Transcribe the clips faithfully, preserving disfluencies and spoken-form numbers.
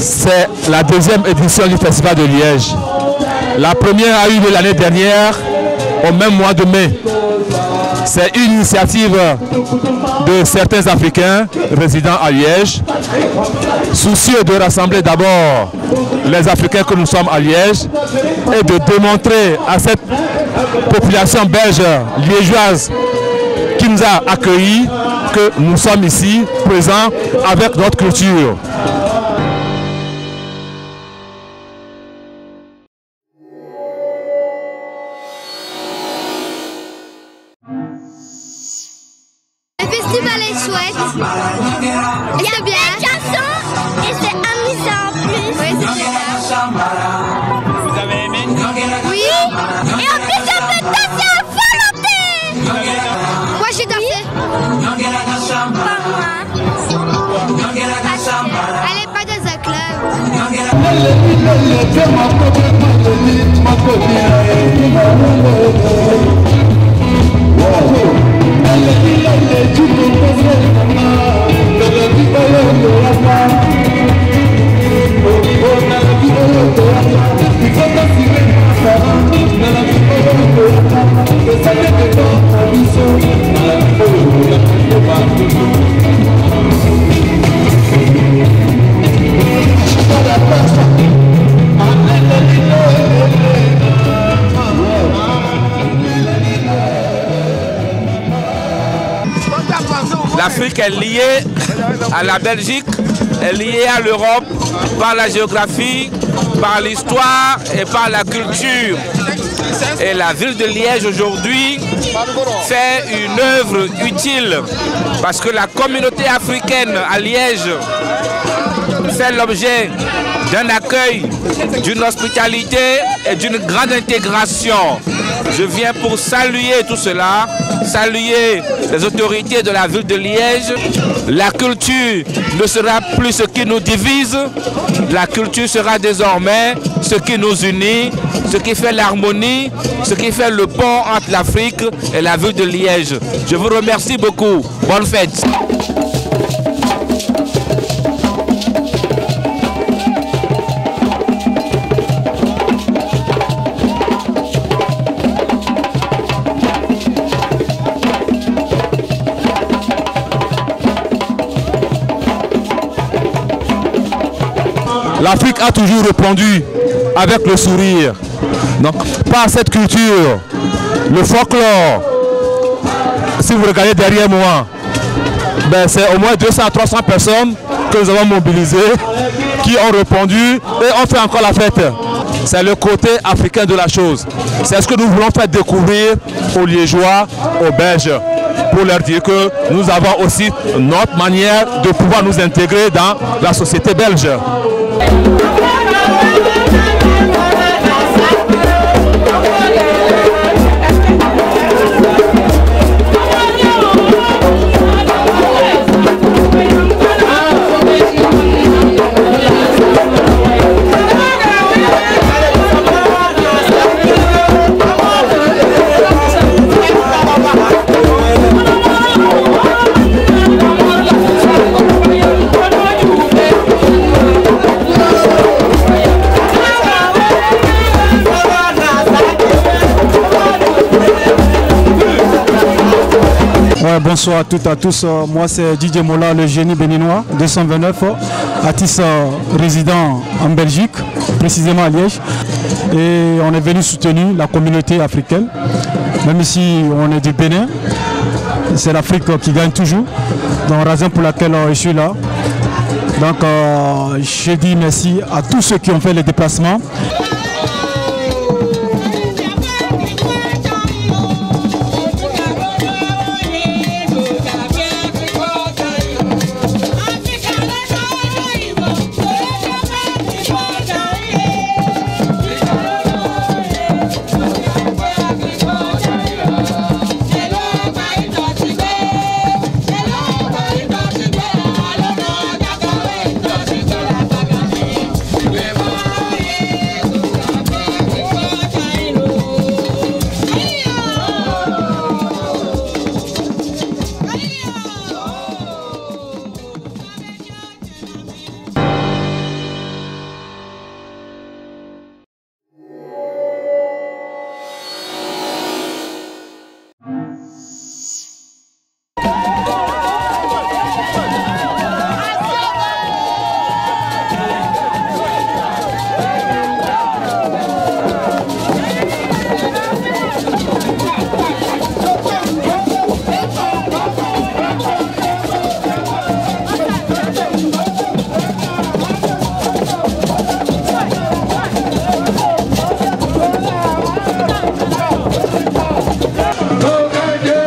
C'est la deuxième édition du Festival de Liège. La première a eu lieu l'année dernière, au même mois de mai. C'est une initiative de certains Africains résidant à Liège, soucieux de rassembler d'abord les Africains que nous sommes à Liège et de démontrer à cette population belge liégeoise qui nous a accueillis que nous sommes ici présents avec notre culture. Le festival est chouette. Il y a bien des chansons et c'est amusant en plus. Oui, c'est bien. Vous avez aimé? Oui. Et en plus, on peut danser à volonté. Moi, j'ai dansé. Pas moi. Elle n'est pas dans un club. L'Afrique est liée à la Belgique, est liée à l'Europe par la géographie, par l'histoire et par la culture. Et la ville de Liège aujourd'hui fait une œuvre utile parce que la communauté africaine à Liège fait l'objet d'un accueil, d'une hospitalité et d'une grande intégration. Je viens pour saluer tout cela, saluer les autorités de la ville de Liège. La culture ne sera plus ce qui nous divise, la culture sera désormais ce qui nous unit, ce qui fait l'harmonie, ce qui fait le pont entre l'Afrique et la ville de Liège. Je vous remercie beaucoup. Bonne fête. L'Afrique a toujours répondu avec le sourire. Donc, par cette culture, le folklore, si vous regardez derrière moi, ben c'est au moins deux cents à trois cents personnes que nous avons mobilisées, qui ont répondu et on fait encore la fête. C'est le côté africain de la chose. C'est ce que nous voulons faire découvrir aux Liégeois, aux Belges, pour leur dire que nous avons aussi notre manière de pouvoir nous intégrer dans la société belge. Bonsoir à toutes et à tous, moi c'est Didier Mola, le génie béninois, deux cent vingt-neuf, artiste résident en Belgique, précisément à Liège. Et on est venu soutenir la communauté africaine, même si on est du Bénin, c'est l'Afrique qui gagne toujours, donc raison pour laquelle je suis là. Donc euh, je dis merci à tous ceux qui ont fait les déplacements.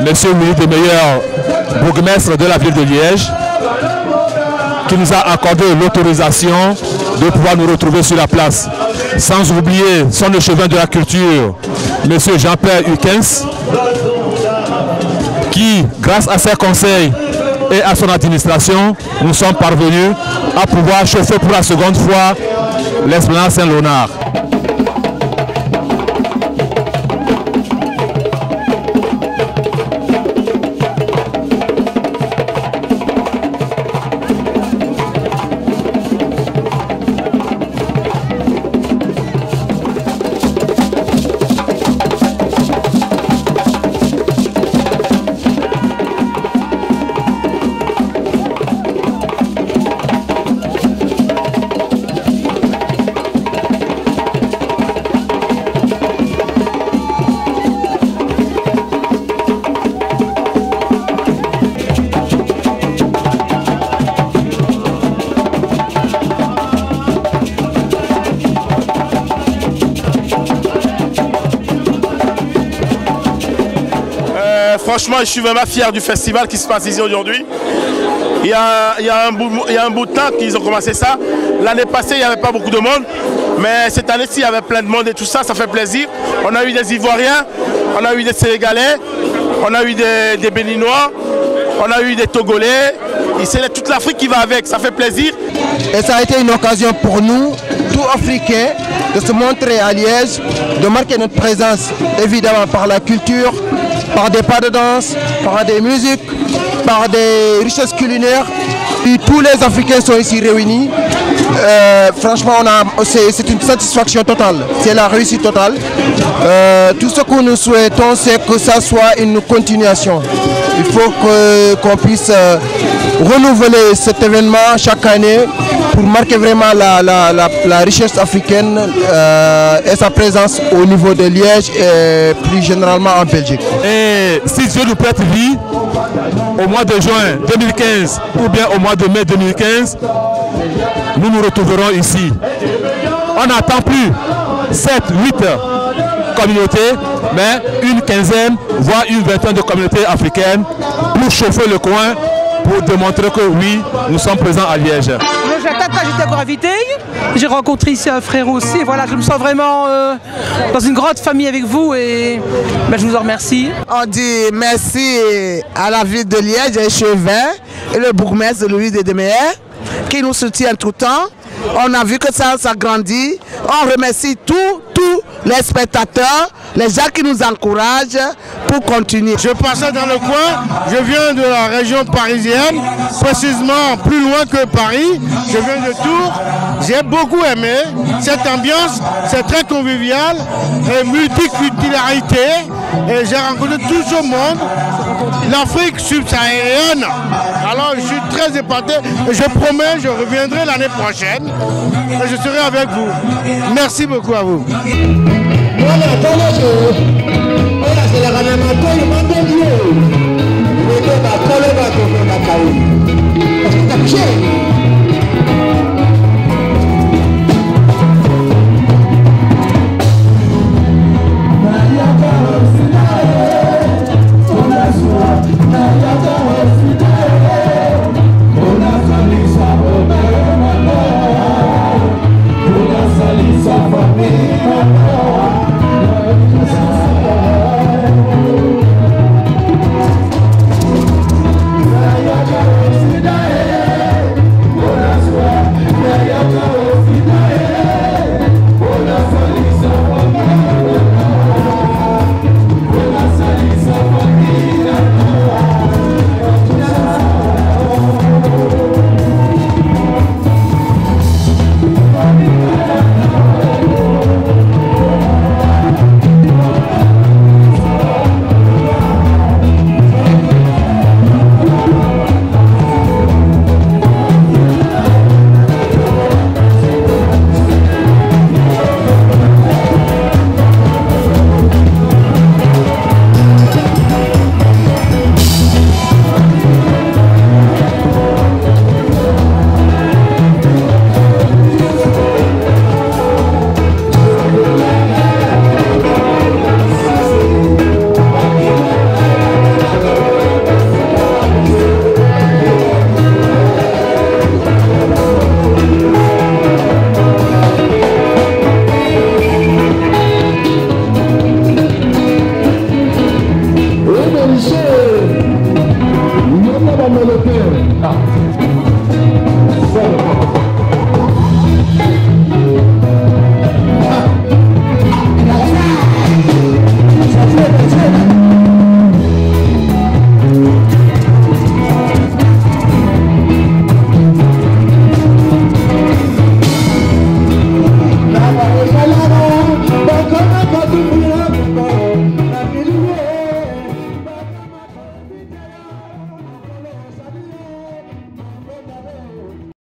Monsieur Louis Desmeyer, bourgmestre de la ville de Liège, qui nous a accordé l'autorisation de pouvoir nous retrouver sur la place. Sans oublier son échevin de la culture, Monsieur Jean-Pierre Huckens, qui, grâce à ses conseils et à son administration, nous sommes parvenus à pouvoir chauffer pour la seconde fois l'Esplanade Saint-Léonard. Franchement, je suis vraiment fier du festival qui se passe ici aujourd'hui. Il y a, il y a un bout, il y a un bout de temps qu'ils ont commencé ça. L'année passée, il n'y avait pas beaucoup de monde. Mais cette année-ci, il y avait plein de monde et tout ça, ça fait plaisir. On a eu des Ivoiriens, on a eu des Sénégalais, on a eu des, des Béninois, on a eu des Togolais. C'est toute l'Afrique qui va avec, ça fait plaisir. Et ça a été une occasion pour nous, tout Africains, de se montrer à Liège, de marquer notre présence, évidemment par la culture, par des pas de danse, par des musiques, par des richesses culinaires. Et tous les Africains sont ici réunis. Euh, franchement, c'est une satisfaction totale, c'est la réussite totale. Euh, tout ce que nous souhaitons, c'est que ça soit une continuation. Il faut qu'on qu'on puisse euh, renouveler cet événement chaque année pour marquer vraiment la, la, la, la richesse africaine euh, et sa présence au niveau de Liège et plus généralement en Belgique. Et si Dieu nous prête vie, au mois de juin deux mille quinze ou bien au mois de mai deux mille quinze, nous nous retrouverons ici. On n'attend plus sept, huit communautés, mais une quinzaine, voire une vingtaine de communautés africaines pour chauffer le coin, pour démontrer que oui, nous sommes présents à Liège. J'attends quand j'étais encore invité. J'ai rencontré ici un frère aussi. Voilà, je me sens vraiment euh, dans une grande famille avec vous et ben, je vous en remercie. On dit merci à la ville de Liège, à Échevin et le bourgmestre Louis Desmeyer qui nous soutient tout le temps. On a vu que ça s'agrandit. On remercie tous, tous les spectateurs, les gens qui nous encouragent pour continuer. Je passais dans le coin, je viens de la région parisienne, précisément plus loin que Paris. Je viens de Tours. J'ai beaucoup aimé cette ambiance, c'est très convivial et multiculturalité. Et j'ai rencontré tout ce monde, l'Afrique subsaharienne. Alors je suis très épaté et je promets, je reviendrai l'année prochaine et je serai avec vous. Merci beaucoup à vous. Voilà,